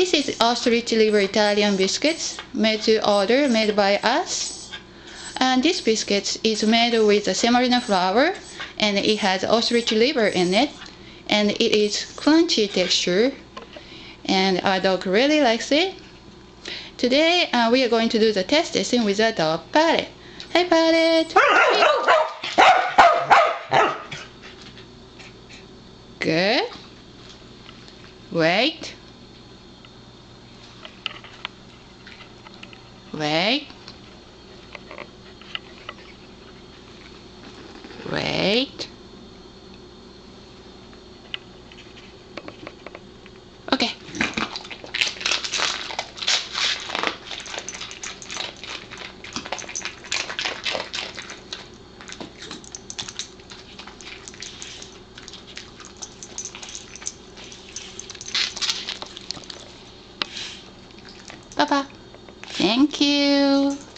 This is Ostrich Liver Italian Biscuits, made to order, made by us. And this biscuit is made with a semolina flour, and it has ostrich liver in it, and it is crunchy texture, and our dog really likes it. Today we are going to do the test testing with our dog Parrot. Hey Parrot! Good. Wait. Wait. Wait. Okay. Papa. Thank you.